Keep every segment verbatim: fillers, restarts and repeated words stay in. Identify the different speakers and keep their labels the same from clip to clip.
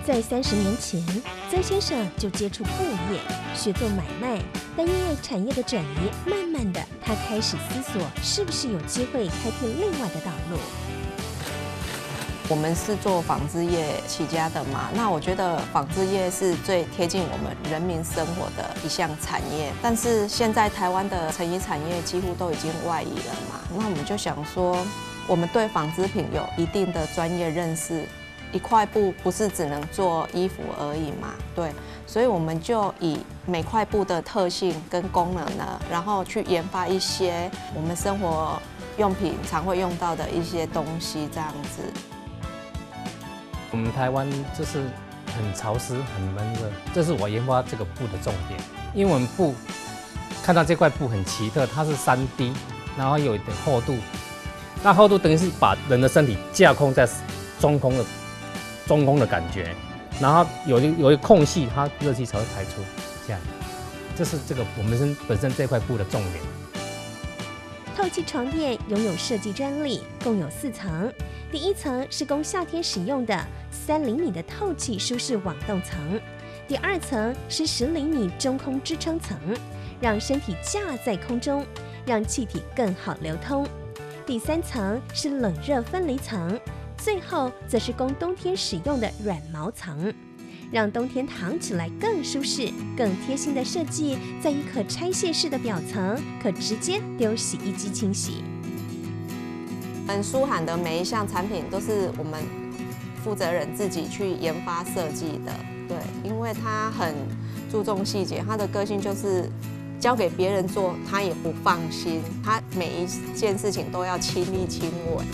Speaker 1: 在三十年前，曾先生就接触布业，学做买卖，但因为产业的转移，慢慢的他开始思索，是不是有机会开辟另外的道路。
Speaker 2: 我们是做纺织业起家的嘛，那我觉得纺织业是最贴近我们人民生活的一项产业。但是现在台湾的成衣产业几乎都已经外移了嘛，那我们就想说，我们对纺织品有一定的专业认识，一块布不是只能做衣服而已嘛，对，所以我们就以每块布的特性跟功能呢，然后去研发一些我们生活用品常会用到的一些东西，这样子。
Speaker 3: 我们台湾就是很潮湿、很闷热，这是我研发这个布的重点。因为我们布看到这块布很奇特，它是三 D， 然后有一点厚度，那厚度等于是把人的身体架空在中空的中空的感觉，然后有一有一个空隙，它热气才会排出。这样，这是这个我们身本身这块布的重点。
Speaker 1: 透气床垫拥有设计专利，共有四层。第一层是供夏天使用的三厘米的透气舒适网冻层，第二层是十厘米中空支撑层，让身体架在空中，让气体更好流通。第三层是冷热分离层，最后则是供冬天使用的软毛层，让冬天躺起来更舒适。更贴心的设计，在于可拆卸式的表层，可直接丢洗衣机清洗。
Speaker 2: 嗯，舒涵的每一项产品都是我们负责人自己去研发设计的，对，因为他很注重细节，他的个性就是交给别人做，他也不放心，他每一件事情都要亲力亲为。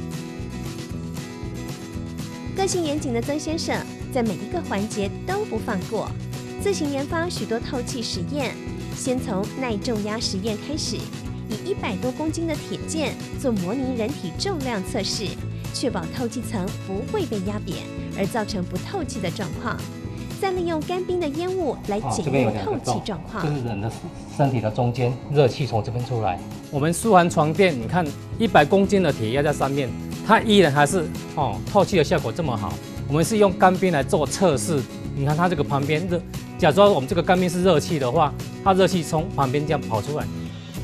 Speaker 1: 个性严谨的曾先生，在每一个环节都不放过，自行研发许多透气实验，先从耐重压实验开始。以一百多公斤的铁件做模拟人体重量测试，确保透气层不会被压扁，而造成不透气的状况。再利用干冰的烟雾来减弱透气状况。
Speaker 3: 这是人的身体的中间，热气从这边出来。我们舒涵床垫，你看一百公斤的铁压在上面，它依然还是哦透气的效果这么好。我们是用干冰来做测试，你看它这个旁边热，假如说我们这个干冰是热气的话，它热气从旁边这样跑出来。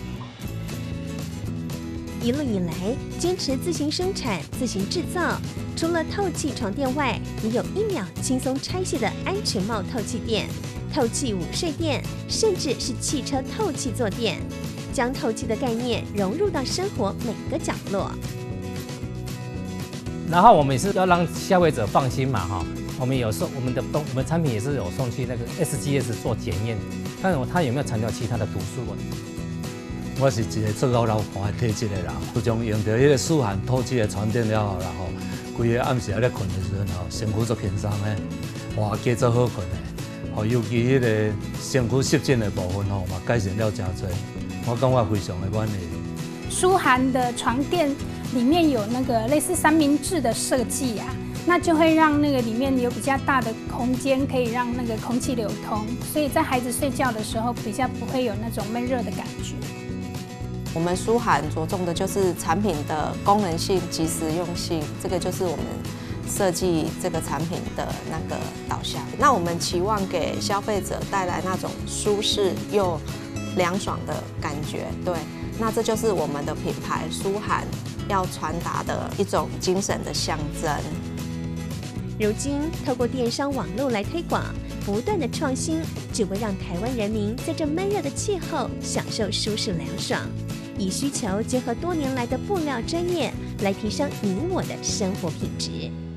Speaker 1: 一路以来，坚持自行生产、自行制造。除了透气床垫外，也有一秒轻松拆卸的安全帽透气垫、透气午睡垫，甚至是汽车透气坐垫，将透气的概念融入到生活每个角落。
Speaker 3: 然后我们也是要让消费者放心嘛，哈，我们有送我们的东，我们产品也是有送去那个 S G S 做检验，看它有没有残留其他的毒素。
Speaker 4: 我是一个做到流汗的体质的人，自从用到迄个舒涵透气的床垫了后，然后规个暗时啊咧困的时阵吼，身躯足轻松的，哇，加做好困的，吼，尤其迄个身躯湿疹的部分吼，嘛改善了真多，我感觉非常的满意。
Speaker 5: 舒涵的床垫里面有那个类似三明治的设计啊，那就会让那个里面有比较大的空间，可以让那个空气流通，所以在孩子睡觉的时候比较不会有那种闷热的感觉。
Speaker 2: 我们舒涵着重的就是产品的功能性及实用性，这个就是我们设计这个产品的那个导向。那我们期望给消费者带来那种舒适又凉爽的感觉，对，那这就是我们的品牌舒涵要传达的一种精神的象征。
Speaker 1: 如今，透过电商网络来推广，不断的创新，只为让台湾人民在这闷热的气候享受舒适凉爽。以需求结合多年来的布料专业，来提升你我的生活品质。